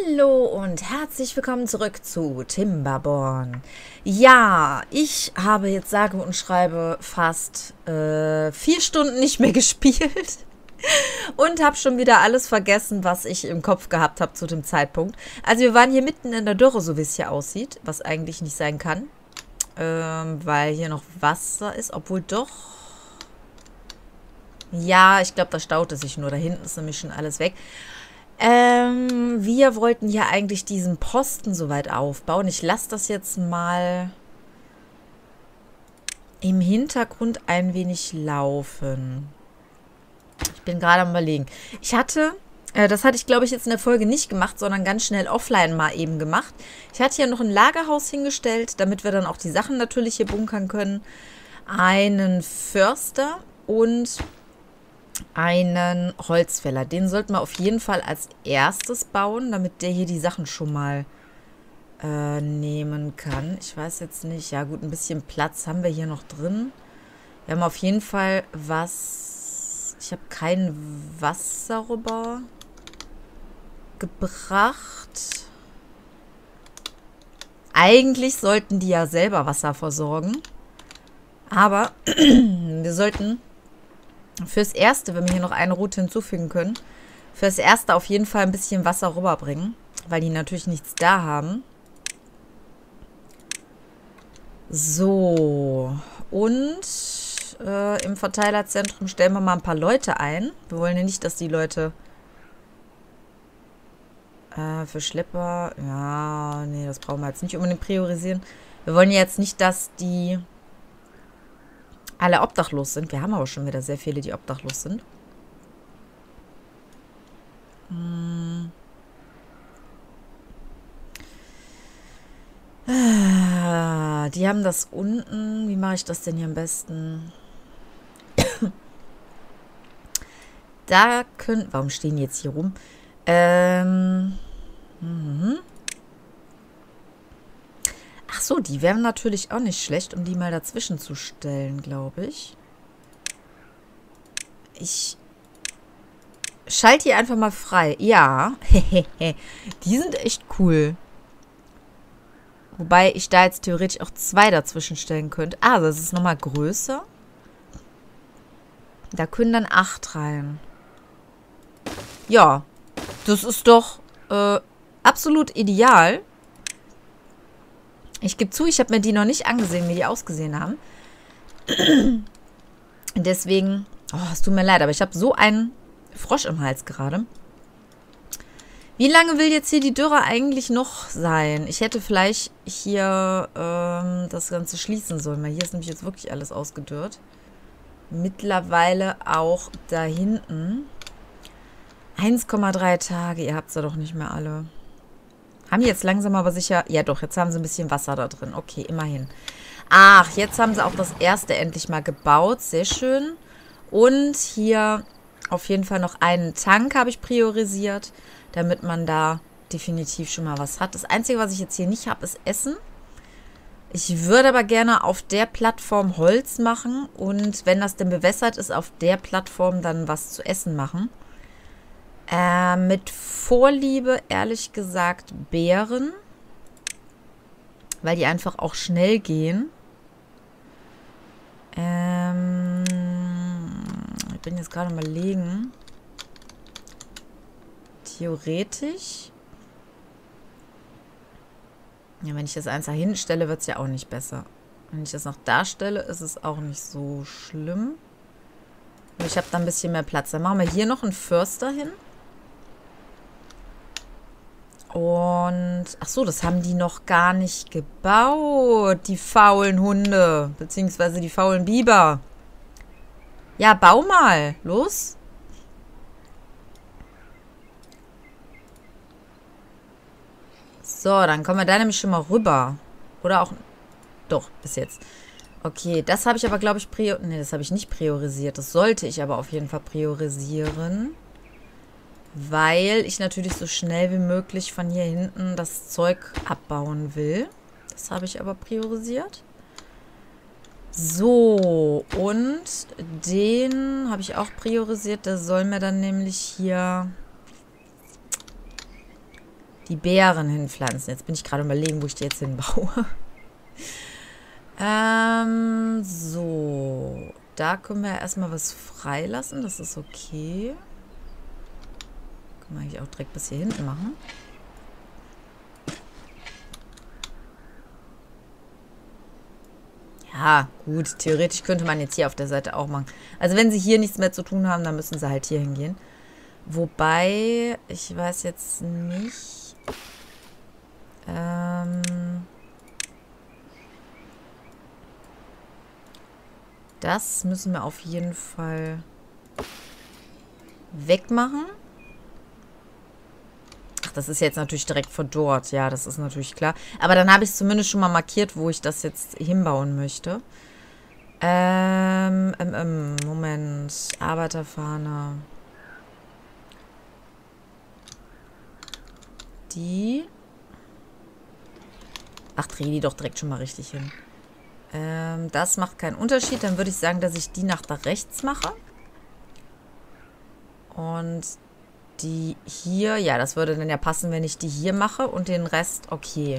Hallo und herzlich willkommen zurück zu Timberborn. Ja, ich habe jetzt sage und schreibe fast 4 Stunden nicht mehr gespielt und habe schon wieder alles vergessen, was ich im Kopf gehabt habe zu dem Zeitpunkt. Also wir waren hier mitten in der Dürre, so wie es hier aussieht, was eigentlich nicht sein kann, weil hier noch Wasser ist, obwohl doch... Ja, ich glaube, da staut es sich nur. Da hinten ist nämlich schon alles weg. Wir wollten hier eigentlich diesen Posten soweit aufbauen. Ich lasse das jetzt mal im Hintergrund ein wenig laufen. Ich bin gerade am Überlegen. Das hatte ich glaube ich jetzt in der Folge nicht gemacht, sondern ganz schnell offline mal eben gemacht. Ich hatte hier noch ein Lagerhaus hingestellt, damit wir dann auch die Sachen natürlich hier bunkern können. Einen Förster und einen Holzfäller. Den sollten wir auf jeden Fall als erstes bauen, damit der hier die Sachen schon mal nehmen kann. Ich weiß jetzt nicht. Ja gut, ein bisschen Platz haben wir hier noch drin. Wir haben auf jeden Fall was... Ich habe kein Wasser rüber gebracht. Eigentlich sollten die ja selber Wasser versorgen. Aber wir sollten... Fürs Erste, wenn wir hier noch eine Route hinzufügen können, fürs Erste auf jeden Fall ein bisschen Wasser rüberbringen, weil die natürlich nichts da haben. So, und im Verteilerzentrum stellen wir mal ein paar Leute ein. Wir wollen ja nicht, dass die Leute für Schlepper, ja, nee, das brauchen wir jetzt nicht unbedingt priorisieren. Wir wollen ja jetzt nicht, dass die alle obdachlos sind. Wir haben aber schon wieder sehr viele, die obdachlos sind. Die haben das unten. Wie mache ich das denn hier am besten? Da können... Warum stehen die jetzt hier rum? Ach so, die wären natürlich auch nicht schlecht, um die mal dazwischen zu stellen, glaube ich. Ich schalte die einfach mal frei. Ja, die sind echt cool. Wobei ich da jetzt theoretisch auch 2 dazwischen stellen könnte. Ah, das ist nochmal größer. Da können dann 8 rein. Ja, das ist doch absolut ideal. Ich gebe zu, ich habe mir die noch nicht angesehen, wie die ausgesehen haben. Deswegen, oh, es tut mir leid, aber ich habe so einen Frosch im Hals gerade. Wie lange will jetzt hier die Dürre eigentlich noch sein? Ich hätte vielleicht hier das Ganze schließen sollen, weil hier ist nämlich jetzt wirklich alles ausgedörrt. Mittlerweile auch da hinten. 1,3 Tage, ihr habt es ja doch nicht mehr alle. Haben die jetzt langsam aber sicher... Ja doch, jetzt haben sie ein bisschen Wasser da drin. Okay, immerhin. Ach, jetzt haben sie auch das erste endlich mal gebaut. Sehr schön. Und hier auf jeden Fall noch einen Tank habe ich priorisiert, damit man da definitiv schon mal was hat. Das Einzige, was ich jetzt hier nicht habe, ist Essen. Ich würde aber gerne auf der Plattform Holz machen und wenn das denn bewässert ist, auf der Plattform dann was zu essen machen. Mit Vorliebe, ehrlich gesagt, Beeren. Weil die einfach auch schnell gehen. Ich bin jetzt gerade mal überlegen. Theoretisch. Ja, wenn ich das eins da hinten stelle, wird es ja auch nicht besser. Wenn ich das noch da stelle, ist es auch nicht so schlimm. Aber ich habe da ein bisschen mehr Platz. Dann machen wir hier noch einen Förster hin. Und, ach so, das haben die noch gar nicht gebaut, die faulen Hunde, beziehungsweise die faulen Biber. Ja, bau mal, los. So, dann kommen wir da nämlich schon mal rüber. Oder auch, doch, bis jetzt. Okay, das habe ich aber, glaube ich, das habe ich nicht priorisiert. Das sollte ich aber auf jeden Fall priorisieren. Weil ich natürlich so schnell wie möglich von hier hinten das Zeug abbauen will. Das habe ich aber priorisiert. So, und den habe ich auch priorisiert. Der soll mir dann nämlich hier die Beeren hinpflanzen. Jetzt bin ich gerade überlegen, wo ich die jetzt hinbaue. So. Da können wir erstmal was freilassen. Das ist okay. Können wir eigentlich auch direkt bis hier hinten machen. Ja, gut. Theoretisch könnte man jetzt hier auf der Seite auch machen. Also wenn sie hier nichts mehr zu tun haben, dann müssen sie halt hier hingehen. Wobei, ich weiß jetzt nicht. Das müssen wir auf jeden Fall wegmachen. Ach, das ist jetzt natürlich direkt von dort. Ja, das ist natürlich klar. Aber dann habe ich es zumindest schon mal markiert, wo ich das jetzt hinbauen möchte. Moment. Arbeiterfahne. Die. Ach, drehe die doch direkt schon mal richtig hin. Das macht keinen Unterschied. Dann würde ich sagen, dass ich die nach da rechts mache. Und die hier, ja, das würde dann ja passen, wenn ich die hier mache. Und den Rest, okay.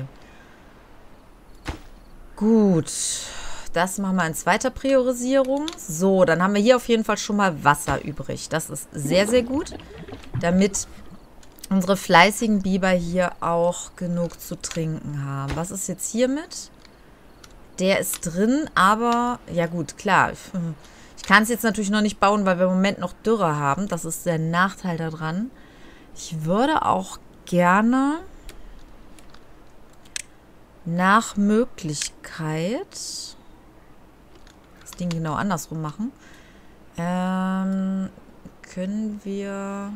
Gut. Das machen wir in zweiter Priorisierung. So, dann haben wir hier auf jeden Fall schon mal Wasser übrig. Das ist sehr, sehr gut. Damit unsere fleißigen Biber hier auch genug zu trinken haben. Was ist jetzt hiermit? Der ist drin, aber, ja gut, klar. Ich kann es jetzt natürlich noch nicht bauen, weil wir im Moment noch Dürre haben. Das ist der Nachteil daran. Ich würde auch gerne nach Möglichkeit das Ding genau andersrum machen. Können wir...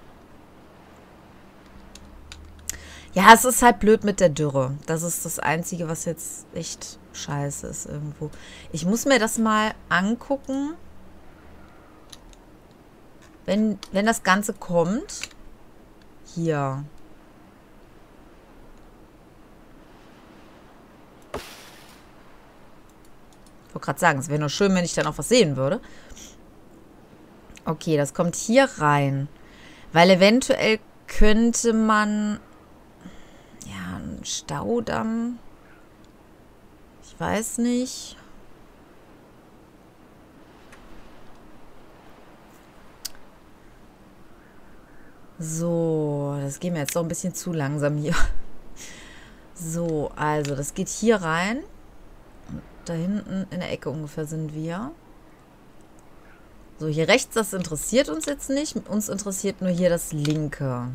Ja, es ist halt blöd mit der Dürre. Das ist das Einzige, was jetzt echt scheiße ist irgendwo. Ich muss mir das mal angucken, wenn das Ganze kommt. Hier. Ich wollte gerade sagen, es wäre nur schön, wenn ich dann auch was sehen würde. Okay, das kommt hier rein. Weil eventuell könnte man... Ja, ein Staudamm. Ich weiß nicht. So, das geht mir jetzt doch ein bisschen zu langsam hier. So, also das geht hier rein. Und da hinten in der Ecke ungefähr sind wir. So, hier rechts, das interessiert uns jetzt nicht. Uns interessiert nur hier das linke.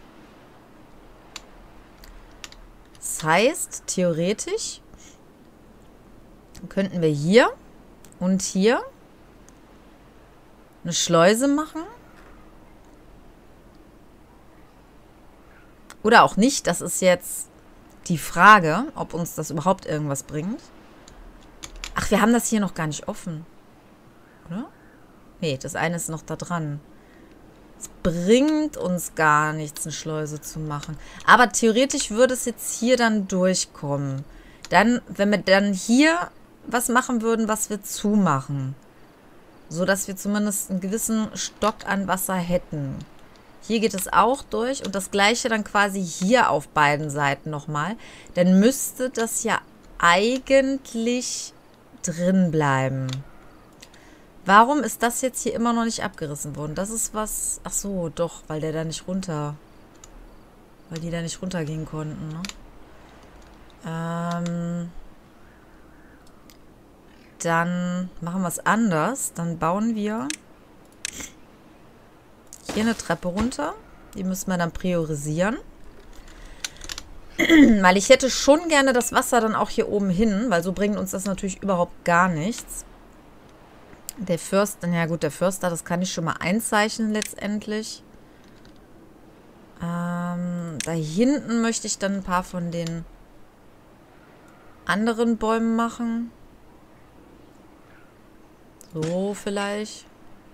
Das heißt, theoretisch könnten wir hier und hier eine Schleuse machen. Oder auch nicht. Das ist jetzt die Frage, ob uns das überhaupt irgendwas bringt. Ach, wir haben das hier noch gar nicht offen. Oder? Nee, das eine ist noch da dran. Es bringt uns gar nichts, eine Schleuse zu machen. Aber theoretisch würde es jetzt hier dann durchkommen. Dann, wenn wir dann hier was machen würden, was wir zumachen. So dass wir zumindest einen gewissen Stock an Wasser hätten. Hier geht es auch durch und das gleiche dann quasi hier auf beiden Seiten nochmal. Dann müsste das ja eigentlich drin bleiben. Warum ist das jetzt hier immer noch nicht abgerissen worden? Das ist was... Ach so, doch, weil der da nicht runter... Weil die da nicht runtergehen konnten, ne? Dann machen wir es anders. Dann bauen wir hier eine Treppe runter. Die müssen wir dann priorisieren. Weil ich hätte schon gerne das Wasser dann auch hier oben hin, weil so bringt uns das natürlich überhaupt gar nichts. Der Förster, ja gut, der Förster, das kann ich schon mal einzeichnen letztendlich. Da hinten möchte ich dann ein paar von den anderen Bäumen machen. So vielleicht.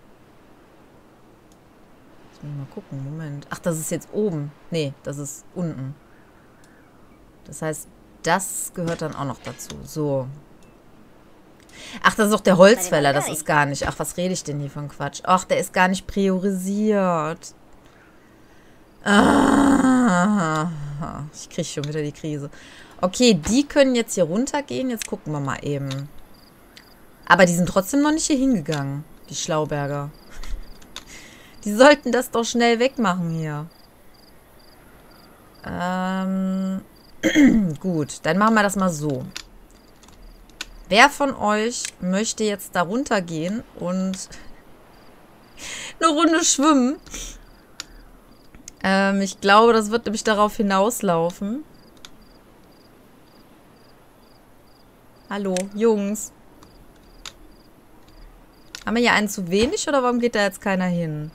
Jetzt muss ich mal gucken, Moment. Ach, das ist jetzt oben. Nee, das ist unten. Das heißt, das gehört dann auch noch dazu. So. Ach, das ist doch der Holzfäller, das ist gar nicht. Ach, was rede ich denn hier von Quatsch? Ach, der ist gar nicht priorisiert. Ah. Ich kriege schon wieder die Krise. Okay, die können jetzt hier runtergehen. Jetzt gucken wir mal eben. Aber die sind trotzdem noch nicht hier hingegangen. Die Schlauberger. Die sollten das doch schnell wegmachen hier. Gut, dann machen wir das mal so. Wer von euch möchte jetzt da runtergehen und eine Runde schwimmen? Ich glaube, das wird nämlich darauf hinauslaufen. Hallo, Jungs. Haben wir hier einen zu wenig oder warum geht da jetzt keiner hin?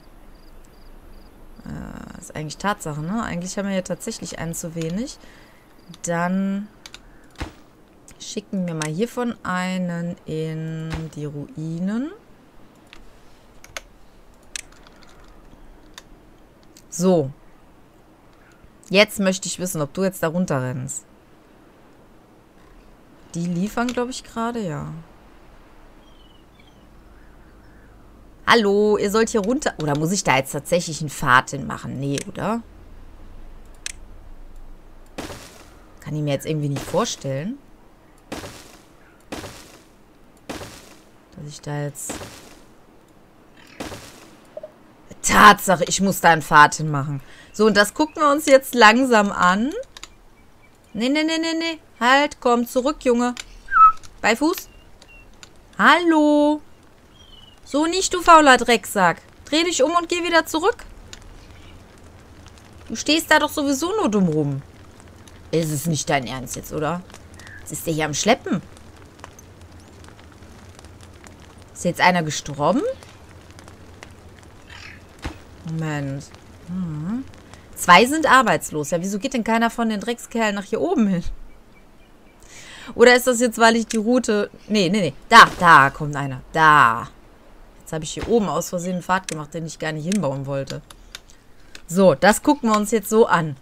Ist eigentlich Tatsache, ne? Eigentlich haben wir ja tatsächlich einen zu wenig. Dann schicken wir mal hiervon einen in die Ruinen. So. Jetzt möchte ich wissen, ob du jetzt da runter rennst. Die liefern, glaube ich, gerade, ja. Hallo, ihr sollt hier runter... Oder muss ich da jetzt tatsächlich einen Pfad hin machen? Nee, oder? Kann ich mir jetzt irgendwie nicht vorstellen. Dass ich da jetzt... Tatsache, ich muss da einen Pfad hin machen. So, und das gucken wir uns jetzt langsam an. Nee, nee, nee, nee, nee. Halt, komm, zurück, Junge. Bei Fuß. Hallo. So nicht, du fauler Drecksack. Dreh dich um und geh wieder zurück. Du stehst da doch sowieso nur dumm rum. Ist es nicht dein Ernst jetzt, oder? Jetzt ist der hier am Schleppen. Ist jetzt einer gestorben? Moment. Hm. 2 sind arbeitslos. Ja, wieso geht denn keiner von den Dreckskerlen nach hier oben hin? Oder ist das jetzt, weil ich die Route... Nee, nee, nee. Da kommt einer. Da. Jetzt habe ich hier oben aus Versehen einen Pfad gemacht, den ich gar nicht hinbauen wollte. So, das gucken wir uns jetzt so an.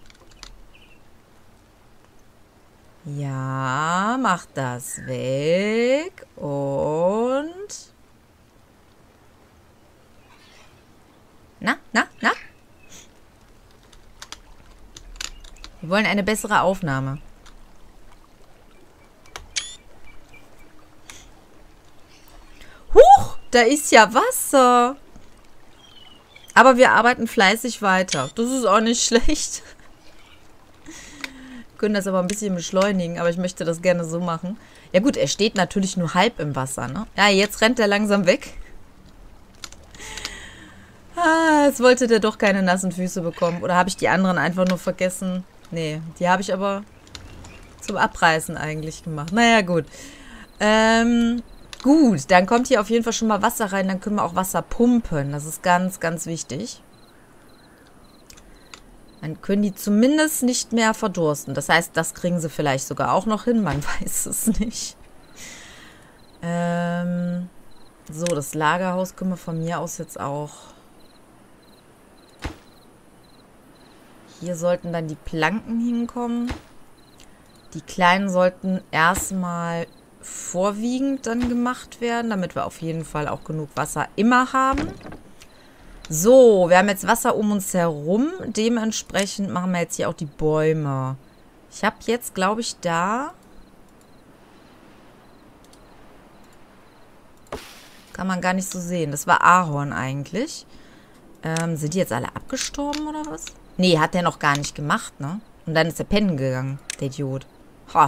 Ja, mach das weg. Und... Na? Wir wollen eine bessere Aufnahme. Huch, da ist ja Wasser. Aber wir arbeiten fleißig weiter. Das ist auch nicht schlecht. Wir können das aber ein bisschen beschleunigen, aber ich möchte das gerne so machen. Ja gut, er steht natürlich nur halb im Wasser, ne? Ja, jetzt rennt er langsam weg. Ah, jetzt wollte der doch keine nassen Füße bekommen. Oder habe ich die anderen einfach nur vergessen? Nee, die habe ich aber zum Abreißen eigentlich gemacht. Naja, gut. Gut, dann kommt hier auf jeden Fall schon mal Wasser rein. Dann können wir auch Wasser pumpen. Das ist ganz, ganz wichtig. Dann können die zumindest nicht mehr verdursten. Das heißt, das kriegen sie vielleicht sogar auch noch hin. Man weiß es nicht. So, das Lagerhaus können wir von mir aus jetzt auch... Hier sollten dann die Planken hinkommen. Die kleinen sollten erstmal vorwiegend dann gemacht werden, damit wir auf jeden Fall auch genug Wasser immer haben. So, wir haben jetzt Wasser um uns herum. Dementsprechend machen wir jetzt hier auch die Bäume. Ich habe jetzt, glaube ich, da... Kann man gar nicht so sehen. Das war Ahorn eigentlich. Sind die jetzt alle abgestorben oder was? Nee, hat der noch gar nicht gemacht, ne? Und dann ist er pennen gegangen, der Idiot. Ha.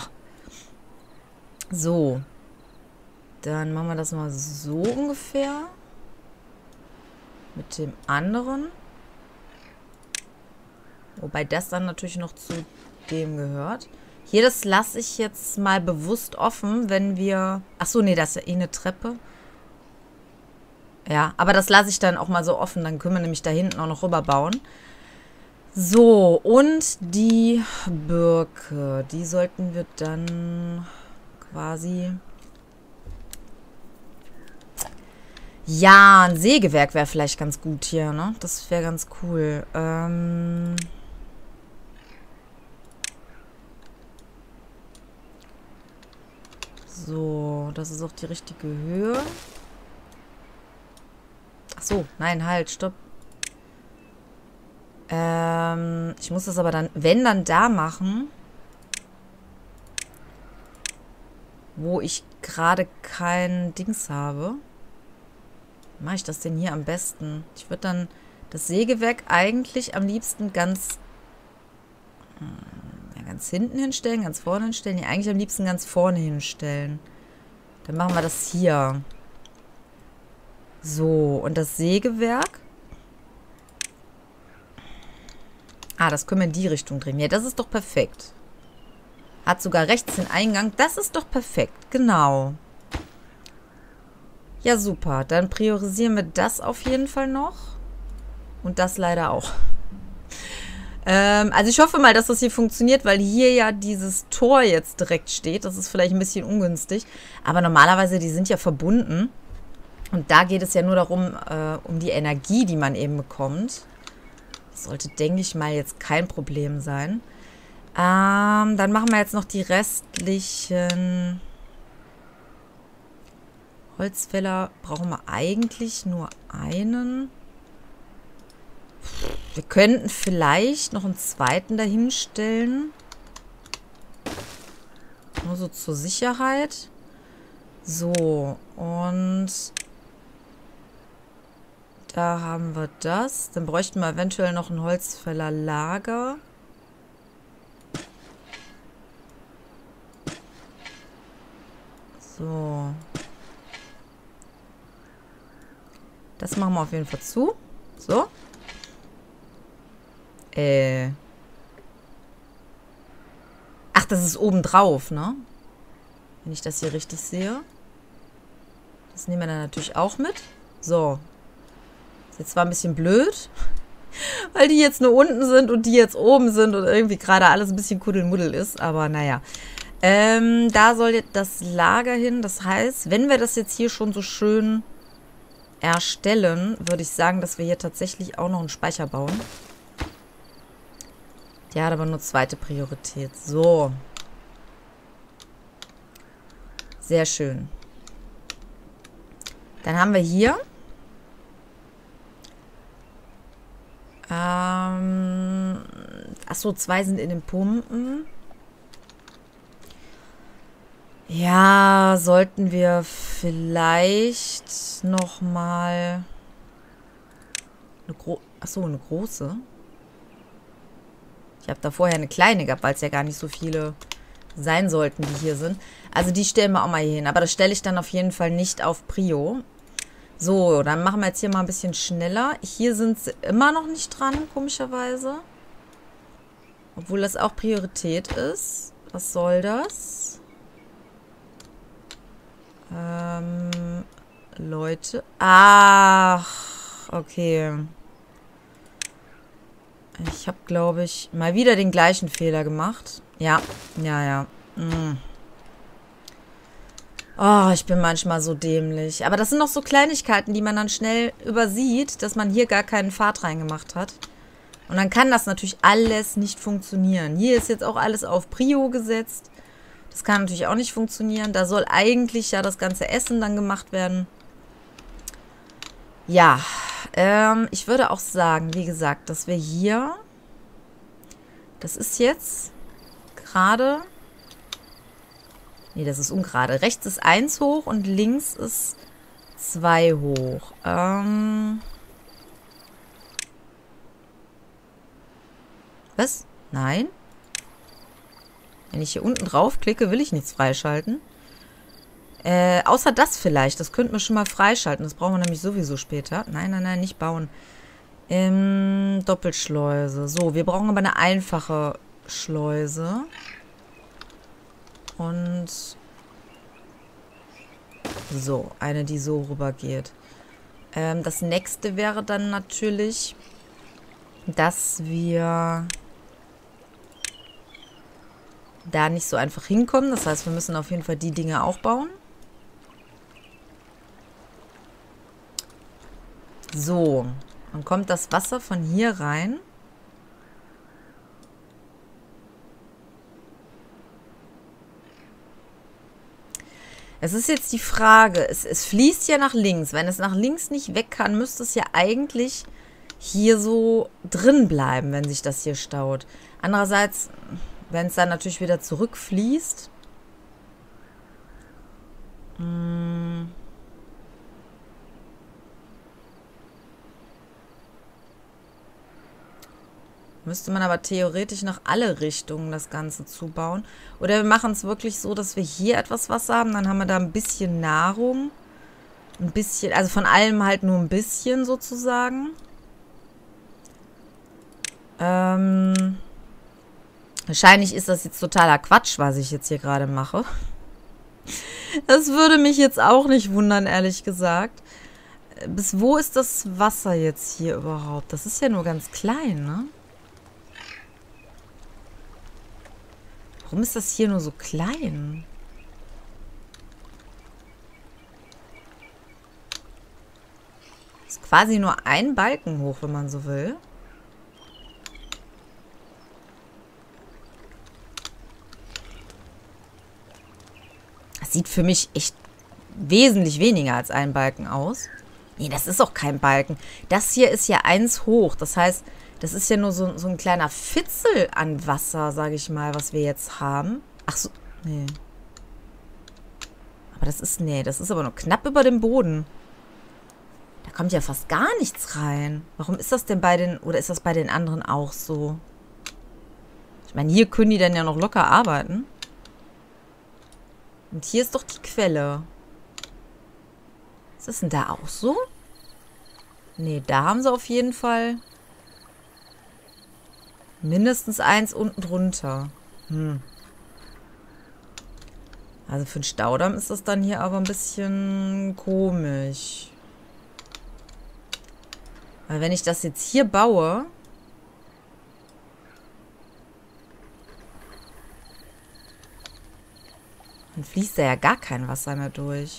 So. Dann machen wir das mal so ungefähr. Mit dem anderen. Wobei das dann natürlich noch zu dem gehört. Hier, das lasse ich jetzt mal bewusst offen, wenn wir... Achso, nee, das ist ja eh eine Treppe. Ja, aber das lasse ich dann auch mal so offen. Dann können wir nämlich da hinten auch noch rüber bauen. So, und die Birke, die sollten wir dann quasi... Ja, ein Sägewerk wäre vielleicht ganz gut hier, ne? Das wäre ganz cool. So, das ist auch die richtige Höhe. Ach so, nein, halt, stopp. Ich muss das aber dann, wenn, dann da machen, wo ich gerade kein Dings habe. Wie mache ich das denn hier am besten? Ich würde dann das Sägewerk eigentlich am liebsten ganz hinten hinstellen, ganz vorne hinstellen. Nee, eigentlich am liebsten ganz vorne hinstellen. Dann machen wir das hier. So, und das Sägewerk. Ah, das können wir in die Richtung drehen. Ja, das ist doch perfekt. Hat sogar rechts den Eingang. Das ist doch perfekt. Genau. Ja, super. Dann priorisieren wir das auf jeden Fall noch. Und das leider auch. Also ich hoffe mal, dass das hier funktioniert, weil hier ja dieses Tor jetzt direkt steht. Das ist vielleicht ein bisschen ungünstig. Aber normalerweise, die sind ja verbunden. Und da geht es ja nur darum, um die Energie, die man eben bekommt. Das sollte, denke ich mal, jetzt kein Problem sein. Dann machen wir jetzt noch die restlichen Holzfäller. Brauchen wir eigentlich nur einen. Wir könnten vielleicht noch einen zweiten dahinstellen. Nur so zur Sicherheit. So, und da haben wir das. Dann bräuchten wir eventuell noch ein Holzfällerlager. So. Das machen wir auf jeden Fall zu. So. Ach, das ist oben drauf, ne? Wenn ich das hier richtig sehe. Das nehmen wir dann natürlich auch mit. So. Ist jetzt zwar ein bisschen blöd, weil die jetzt nur unten sind und die jetzt oben sind und irgendwie gerade alles ein bisschen Kuddelmuddel ist, aber naja. Da soll jetzt das Lager hin. Das heißt, wenn wir das jetzt hier schon so schön erstellen, würde ich sagen, dass wir hier tatsächlich auch noch einen Speicher bauen. Der hat aber nur zweite Priorität. So. Sehr schön. Dann haben wir hier achso, 2 sind in den Pumpen. Ja, sollten wir vielleicht nochmal eine große. Ich habe da vorher eine kleine gehabt, weil es ja gar nicht so viele sein sollten, die hier sind. Also die stellen wir auch mal hier hin. Aber das stelle ich dann auf jeden Fall nicht auf Prio. So, dann machen wir jetzt hier mal ein bisschen schneller. Hier sind sie immer noch nicht dran, komischerweise. Obwohl das auch Priorität ist. Was soll das? Leute. Ach, okay. Ich habe, glaube ich, mal wieder den gleichen Fehler gemacht. Ja, ja. Oh, ich bin manchmal so dämlich. Aber das sind noch so Kleinigkeiten, die man dann schnell übersieht, dass man hier gar keinen Pfad reingemacht hat. Und dann kann das natürlich alles nicht funktionieren. Hier ist jetzt auch alles auf Prio gesetzt. Das kann natürlich auch nicht funktionieren. Da soll eigentlich ja das ganze Essen dann gemacht werden. Ja, ich würde auch sagen, wie gesagt, dass wir hier, das ist jetzt gerade, nee, das ist ungerade. Rechts ist 1 hoch und links ist 2 hoch. Was? Nein. Wenn ich hier unten drauf klicke, will ich nichts freischalten. Außer das vielleicht. Das könnten wir schon mal freischalten. Das brauchen wir nämlich sowieso später. Nein, nicht bauen. Doppelschleuse. So, wir brauchen aber eine einfache Schleuse. Und so, eine, die so rüber geht. Das nächste wäre dann natürlich, dass wir da nicht so einfach hinkommen. Das heißt, wir müssen auf jeden Fall die Dinge auch bauen. So, dann kommt das Wasser von hier rein. Es ist jetzt die Frage, es fließt ja nach links. Wenn es nach links nicht weg kann, müsste es ja eigentlich hier so drin bleiben, wenn sich das hier staut. Andererseits, wenn es dann natürlich wieder zurückfließt. Müsste man aber theoretisch nach alle Richtungen das Ganze zubauen. Oder wir machen es wirklich so, dass wir hier etwas Wasser haben. Dann haben wir da ein bisschen Nahrung. Ein bisschen, also von allem halt nur ein bisschen sozusagen. Wahrscheinlich ist das jetzt totaler Quatsch, was ich jetzt hier gerade mache. Das würde mich jetzt auch nicht wundern, ehrlich gesagt. Bis wo ist das Wasser jetzt hier überhaupt? Das ist ja nur ganz klein, ne? Warum ist das hier nur so klein? Ist quasi nur ein Balken hoch, wenn man so will. Das sieht für mich echt wesentlich weniger als ein Balken aus. Nee, das ist auch kein Balken. Das hier ist ja 1 hoch. Das heißt, das ist ja nur so ein kleiner Fitzel an Wasser, sage ich mal, was wir jetzt haben. Ach so, nee. Aber das ist, nee, das ist aber nur knapp über dem Boden. Da kommt ja fast gar nichts rein. Warum ist das denn bei den, oder ist das bei den anderen auch so? Ich meine, hier können die dann ja noch locker arbeiten. Und hier ist doch die Quelle. Ist das denn da auch so? Nee, da haben sie auf jeden Fall mindestens 1 unten drunter. Also für einen Staudamm ist das dann hier aber ein bisschen komisch. Weil wenn ich das jetzt hier baue, dann fließt da ja gar kein Wasser mehr durch.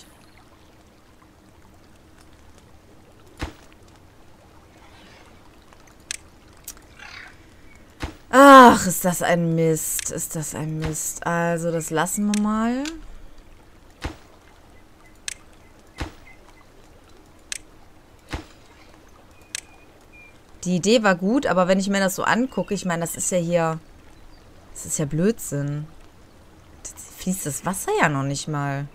Ach, ist das ein Mist. Ist das ein Mist. Also, das lassen wir mal. Die Idee war gut, aber wenn ich mir das so angucke, ich meine, das ist ja hier... Das ist ja Blödsinn. Da fließt das Wasser ja noch nicht mal.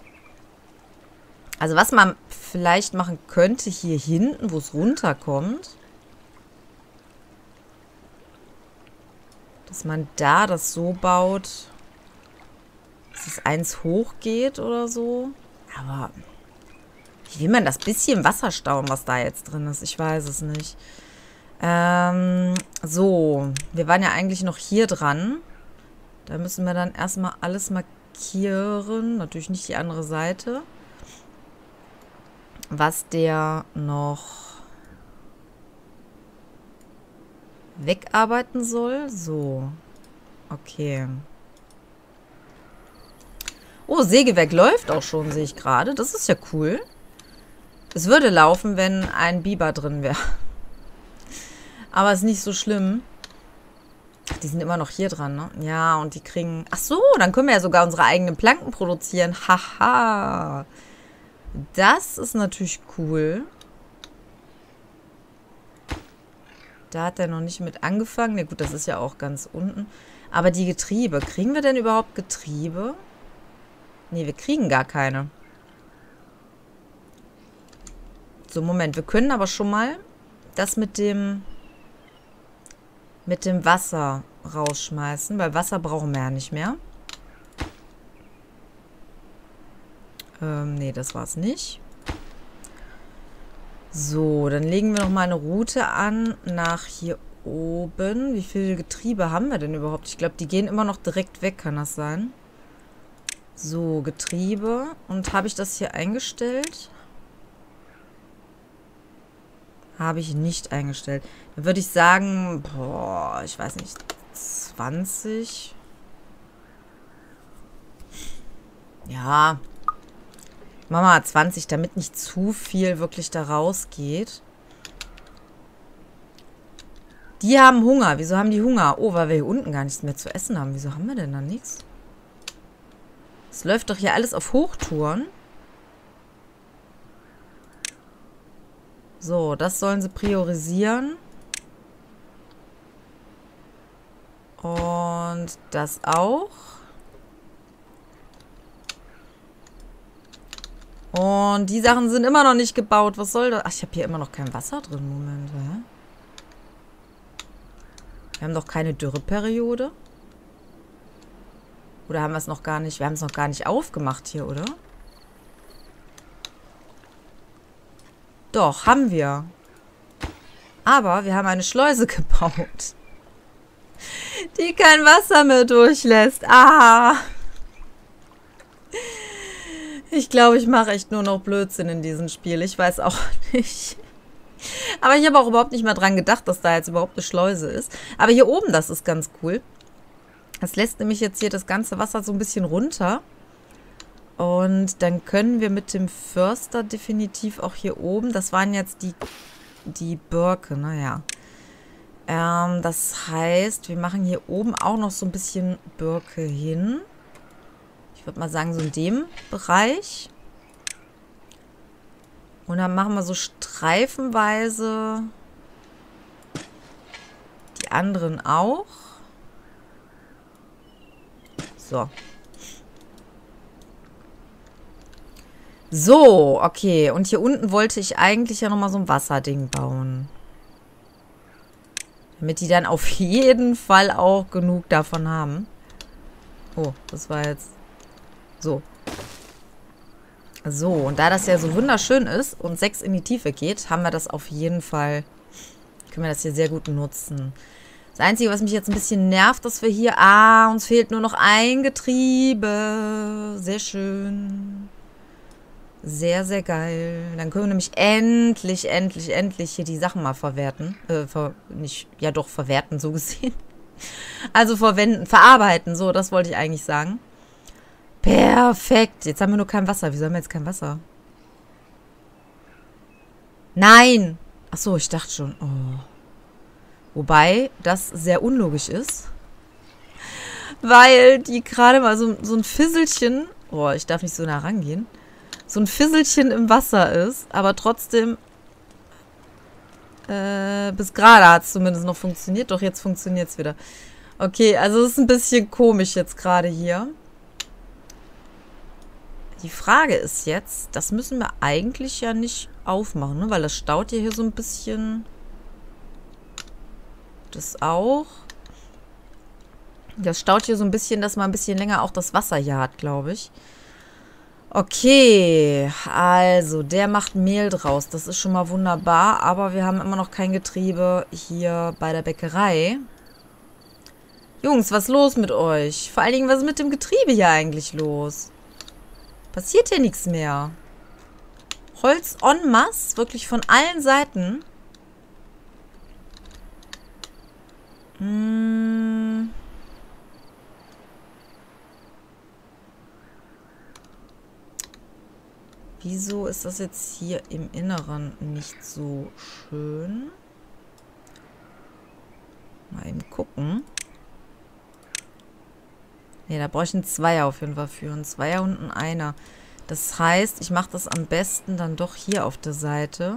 Also, was man vielleicht machen könnte hier hinten, wo es runterkommt... Dass man da das so baut, dass es 1 hoch geht oder so. Aber wie will man das bisschen Wasser stauen, was da jetzt drin ist? Ich weiß es nicht. So, wir waren ja eigentlich noch hier dran. Da müssen wir dann erstmal alles markieren. Natürlich nicht die andere Seite. Was der noch wegarbeiten soll. So. Okay. Oh, Sägewerk läuft auch schon, sehe ich gerade. Das ist ja cool. Es würde laufen, wenn ein Biber drin wäre. Aber ist nicht so schlimm. Ach, die sind immer noch hier dran, ne? Ja, und die kriegen... Ach so, dann können wir ja sogar unsere eigenen Planken produzieren. Haha. Das ist natürlich cool. Da hat er noch nicht mit angefangen. Na gut, das ist ja auch ganz unten. Aber die Getriebe. Kriegen wir denn überhaupt Getriebe? Nee, wir kriegen gar keine. So, Moment. Wir können aber schon mal das mit dem Wasser rausschmeißen. Weil Wasser brauchen wir ja nicht mehr. Nee, das war's nicht. So, dann legen wir noch mal eine Route an nach hier oben. Wie viele Getriebe haben wir denn überhaupt? Ich glaube, die gehen immer noch direkt weg, kann das sein? So, Getriebe. Und habe ich das hier eingestellt? Habe ich nicht eingestellt. Dann würde ich sagen, boah, ich weiß nicht, 20. Ja, machen wir mal 20, damit nicht zu viel wirklich da rausgeht. Die haben Hunger. Wieso haben die Hunger? Oh, weil wir hier unten gar nichts mehr zu essen haben. Wieso haben wir denn da nichts? Es läuft doch hier alles auf Hochtouren. So, das sollen sie priorisieren. Und das auch. Und die Sachen sind immer noch nicht gebaut. Was soll das? Ach, ich habe hier immer noch kein Wasser drin. Moment, hä? Wir haben doch keine Dürreperiode. Oder haben wir es noch gar nicht? Wir haben es noch gar nicht aufgemacht hier, oder? Doch, haben wir. Aber wir haben eine Schleuse gebaut, die kein Wasser mehr durchlässt. Ah. Ich glaube, ich mache echt nur noch Blödsinn in diesem Spiel. Ich weiß auch nicht. Aber ich habe auch überhaupt nicht mal dran gedacht, dass da jetzt überhaupt eine Schleuse ist. Aber hier oben, das ist ganz cool. Das lässt nämlich jetzt hier das ganze Wasser so ein bisschen runter. Und dann können wir mit dem Förster definitiv auch hier oben, das waren jetzt die Birke, naja. Das heißt, wir machen hier oben auch noch so ein bisschen Birke hin. Ich würde mal sagen, so in dem Bereich. Und dann machen wir so streifenweise die anderen auch. So. So, okay. Und hier unten wollte ich eigentlich ja nochmal so ein Wasserding bauen. Damit die dann auf jeden Fall auch genug davon haben. Oh, das war jetzt... So. So, und da das ja so wunderschön ist und 6 in die Tiefe geht, haben wir das auf jeden Fall... Können wir das hier sehr gut nutzen. Das Einzige, was mich jetzt ein bisschen nervt, dass wir hier... Ah, uns fehlt nur noch ein Getriebe. Sehr schön. Sehr, sehr geil. Dann können wir nämlich endlich hier die Sachen mal verwerten. Ja doch, verwerten, so gesehen. Also verarbeiten, so, das wollte ich eigentlich sagen. Perfekt. Jetzt haben wir nur kein Wasser. Wieso haben wir jetzt kein Wasser? Nein! Achso, ich dachte schon. Oh. Wobei das sehr unlogisch ist. Weil die gerade mal so ein Fisselchen... Oh, ich darf nicht so nah rangehen. So ein Fisselchen im Wasser ist, aber trotzdem bis gerade hat es zumindest noch funktioniert. Doch, jetzt funktioniert es wieder. Okay, also es ist ein bisschen komisch jetzt gerade hier. Die Frage ist jetzt, das müssen wir eigentlich ja nicht aufmachen, ne? Weil das staut ja hier so ein bisschen. Das auch. Das staut hier so ein bisschen, dass man ein bisschen länger auch das Wasser hier hat, glaube ich. Okay, also der macht Mehl draus. Das ist schon mal wunderbar, aber wir haben immer noch kein Getriebe hier bei der Bäckerei. Jungs, was ist los mit euch? Vor allen Dingen, was ist mit dem Getriebe hier eigentlich los? Passiert hier nichts mehr. Holz en masse, wirklich von allen Seiten. Wieso ist das jetzt hier im Inneren nicht so schön? Mal eben gucken. Ne, da brauche ich einen Zweier auf jeden Fall für. Ein Zweier und ein Einer. Das heißt, ich mache das am besten dann doch hier auf der Seite.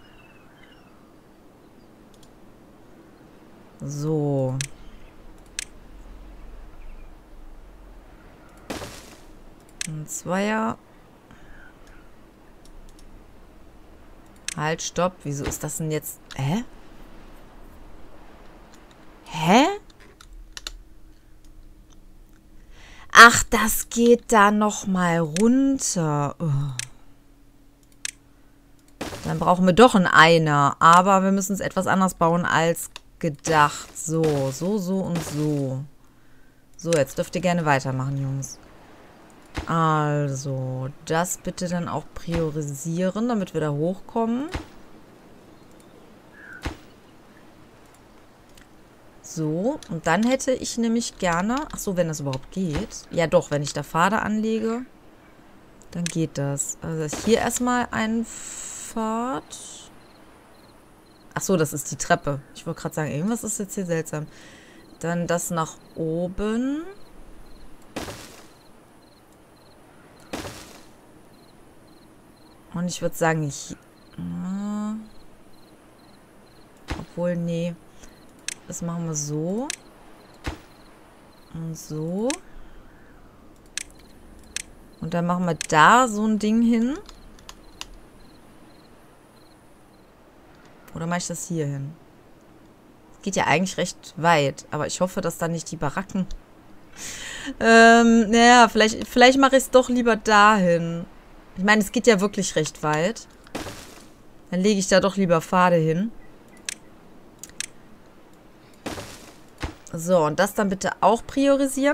So. Ein Zweier. Halt, stopp. Wieso ist das denn jetzt... Hä? Hä? Ach, das geht da nochmal runter. Oh. Dann brauchen wir doch einen Einer. Aber wir müssen es etwas anders bauen als gedacht. So, so, so und so. So, jetzt dürft ihr gerne weitermachen, Jungs. Also, das bitte dann auch priorisieren, damit wir da hochkommen. So, und dann hätte ich nämlich gerne... Ach so, wenn das überhaupt geht. Ja doch, wenn ich da Pfade anlege, dann geht das. Also hier erstmal ein Pfad. Ach so, das ist die Treppe. Ich wollte gerade sagen, irgendwas ist jetzt hier seltsam. Dann das nach oben. Und ich würde sagen, Obwohl, nee. Das machen wir so. Und so. Und dann machen wir da so ein Ding hin. Oder mache ich das hier hin? Geht ja eigentlich recht weit. Aber ich hoffe, dass da nicht die Baracken... naja, vielleicht mache ich es doch lieber dahin. Ich meine, es geht ja wirklich recht weit. Dann lege ich da doch lieber Pfade hin. So, und das dann bitte auch priorisieren.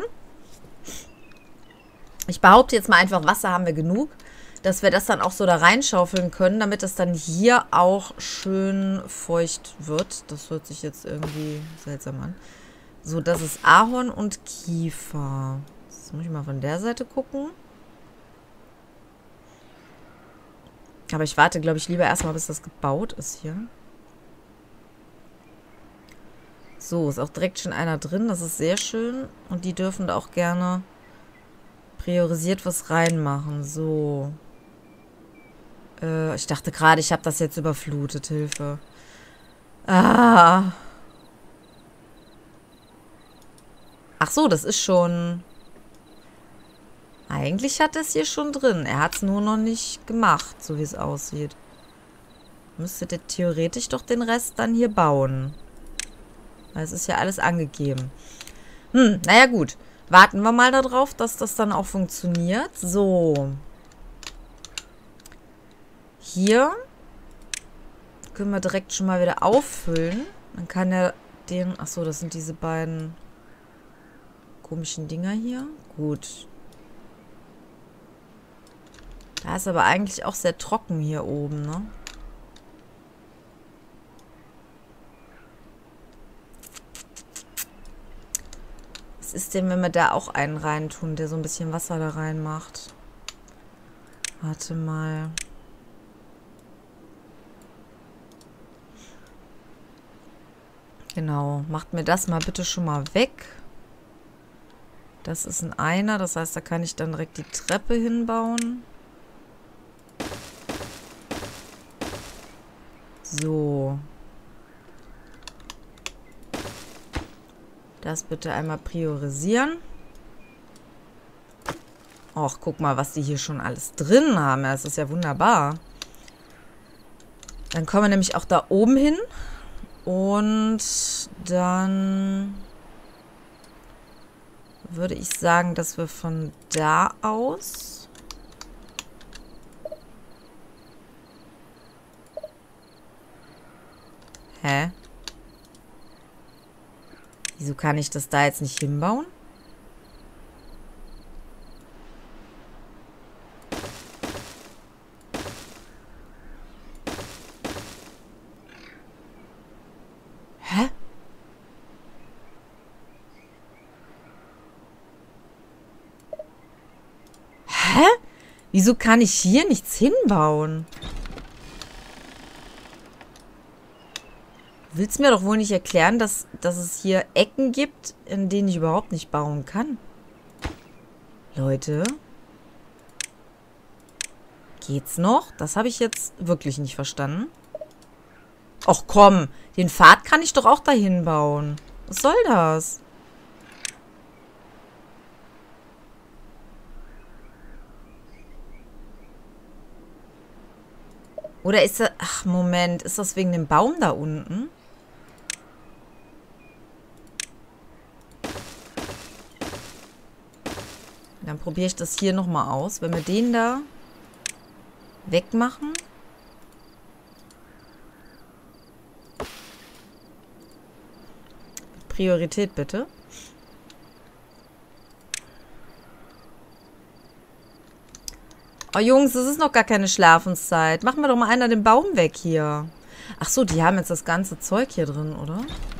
Ich behaupte jetzt mal einfach, Wasser haben wir genug, dass wir das dann auch so da reinschaufeln können, damit es dann hier auch schön feucht wird. Das hört sich jetzt irgendwie seltsam an. So, das ist Ahorn und Kiefer. Jetzt muss ich mal von der Seite gucken. Aber ich warte, glaube ich, lieber erstmal, bis das gebaut ist hier. So, ist auch direkt schon einer drin. Das ist sehr schön. Und die dürfen da auch gerne priorisiert was reinmachen. So. Ich dachte gerade, ich habe das jetzt überflutet. Hilfe. Ah. Ach so, das ist schon... Eigentlich hat es hier schon drin. Er hat es nur noch nicht gemacht, so wie es aussieht. Müsste der theoretisch doch den Rest dann hier bauen. Weil es ist ja alles angegeben. Naja gut. Warten wir mal darauf, dass das dann auch funktioniert. So. Hier können wir direkt schon mal wieder auffüllen. Dann kann er den... Achso, das sind diese beiden komischen Dinger hier. Gut. Da ist aber eigentlich auch sehr trocken hier oben, ne? Was ist denn, wenn wir da auch einen reintun, der so ein bisschen Wasser da reinmacht? Warte mal. Genau. Macht mir das mal bitte schon mal weg. Das ist ein Einer, das heißt, da kann ich dann direkt die Treppe hinbauen. So. Das bitte einmal priorisieren. Och, guck mal, was die hier schon alles drin haben. Das ist ja wunderbar. Dann kommen wir nämlich auch da oben hin. Und dann würde ich sagen, dass wir von da aus... Hä? Wieso kann ich das da jetzt nicht hinbauen? Hä? Hä? Wieso kann ich hier nichts hinbauen? Du willst mir doch wohl nicht erklären, dass es hier Ecken gibt, in denen ich überhaupt nicht bauen kann. Leute. Geht's noch? Das habe ich jetzt wirklich nicht verstanden. Och komm, den Pfad kann ich doch auch dahin bauen. Was soll das? Oder ist das... Ach, Moment. Ist das wegen dem Baum da unten? Dann probiere ich das hier nochmal aus. Wenn wir den da wegmachen. Priorität bitte. Oh Jungs, es ist noch gar keine Schlafenszeit. Machen wir doch mal einer den Baum weg hier. Ach so, die haben jetzt das ganze Zeug hier drin, oder?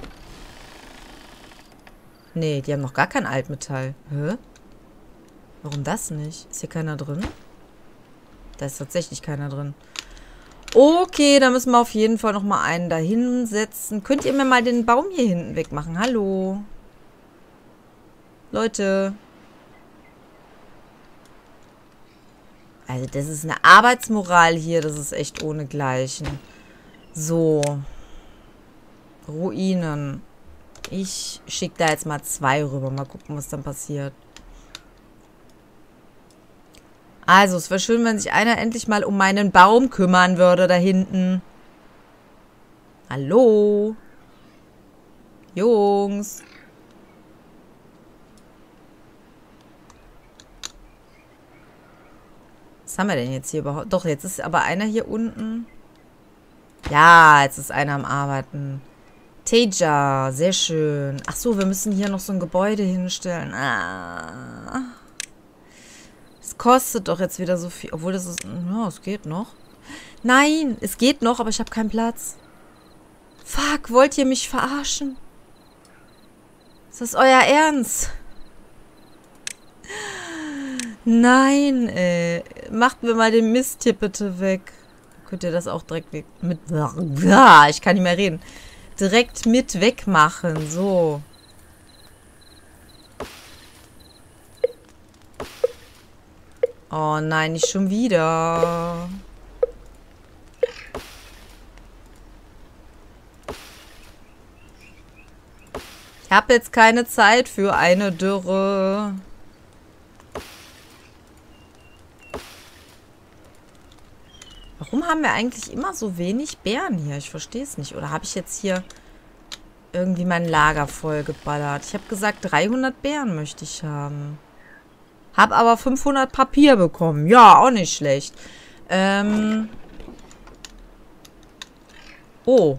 Nee, die haben noch gar kein Altmetall. Hä? Warum das nicht? Ist hier keiner drin? Da ist tatsächlich keiner drin. Okay, da müssen wir auf jeden Fall noch mal einen da hinsetzen. Könnt ihr mir mal den Baum hier hinten wegmachen? Hallo? Leute. Also das ist eine Arbeitsmoral hier. Das ist echt ohnegleichen. So. Ruinen. Ich schicke da jetzt mal 2 rüber. Mal gucken, was dann passiert. Also, es wäre schön, wenn sich einer endlich mal um meinen Baum kümmern würde da hinten. Hallo? Jungs? Was haben wir denn jetzt hier überhaupt? Doch, jetzt ist aber einer hier unten. Ja, jetzt ist einer am Arbeiten. Teja, sehr schön. Ach so, wir müssen hier noch so ein Gebäude hinstellen. Ah. Es kostet doch jetzt wieder so viel. Obwohl das ist... Ja, es geht noch. Nein, es geht noch, aber ich habe keinen Platz. Fuck, wollt ihr mich verarschen? Ist das euer Ernst? Nein, ey. Macht mir mal den Mist hier bitte weg. Könnt ihr das auch direkt weg... Mit... Ich kann nicht mehr reden. Direkt mit wegmachen. So. Oh nein, nicht schon wieder. Ich habe jetzt keine Zeit für eine Dürre. Warum haben wir eigentlich immer so wenig Beeren hier? Ich verstehe es nicht. Oder habe ich jetzt hier irgendwie mein Lager voll geballert? Ich habe gesagt, 300 Beeren möchte ich haben. Hab aber 500 Papier bekommen. Ja, auch nicht schlecht. Oh.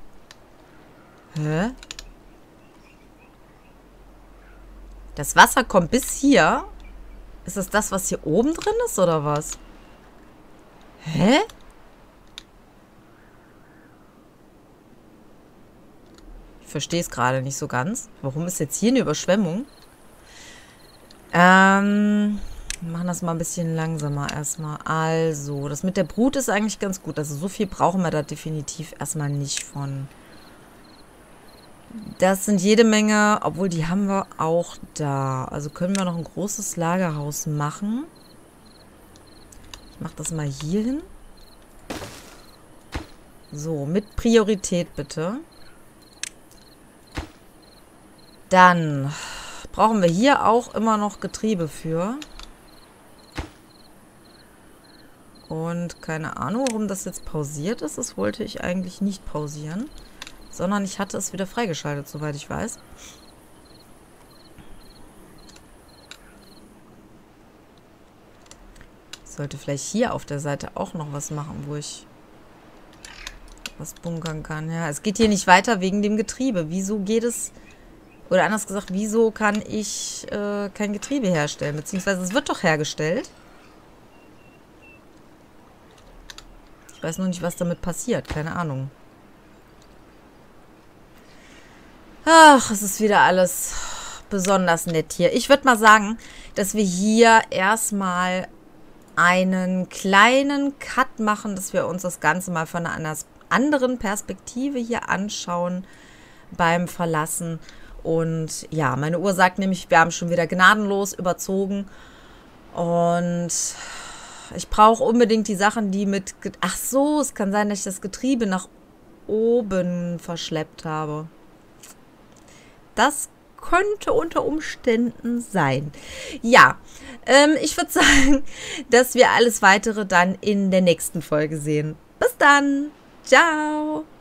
Hä? Das Wasser kommt bis hier. Ist das das, was hier oben drin ist, oder was? Hä? Ich verstehe es gerade nicht so ganz. Warum ist jetzt hier eine Überschwemmung? Wir machen das mal ein bisschen langsamer erstmal. Also, das mit der Brut ist eigentlich ganz gut. Also, so viel brauchen wir da definitiv erstmal nicht von. Das sind jede Menge, obwohl die haben wir auch da. Also, können wir noch ein großes Lagerhaus machen. Ich mache das mal hier hin. So, mit Priorität bitte. Dann brauchen wir hier auch immer noch Getriebe für. Und keine Ahnung, warum das jetzt pausiert ist. Das wollte ich eigentlich nicht pausieren. Sondern ich hatte es wieder freigeschaltet, soweit ich weiß. Ich sollte vielleicht hier auf der Seite auch noch was machen, wo ich was bunkern kann. Ja, es geht hier nicht weiter wegen dem Getriebe. Wieso geht es... Oder anders gesagt, wieso kann ich kein Getriebe herstellen? Beziehungsweise es wird doch hergestellt. Ich weiß nur nicht, was damit passiert. Keine Ahnung. Ach, es ist wieder alles besonders nett hier. Ich würde mal sagen, dass wir hier erstmal einen kleinen Cut machen, dass wir uns das Ganze mal von einer anderen Perspektive hier anschauen beim Verlassen. Und ja, meine Uhr sagt nämlich, wir haben schon wieder gnadenlos überzogen. Und ich brauche unbedingt die Sachen, die mit... Ach so, es kann sein, dass ich das Getriebe nach oben verschleppt habe. Das könnte unter Umständen sein. Ja, ich würde sagen, dass wir alles Weitere dann in der nächsten Folge sehen. Bis dann. Ciao.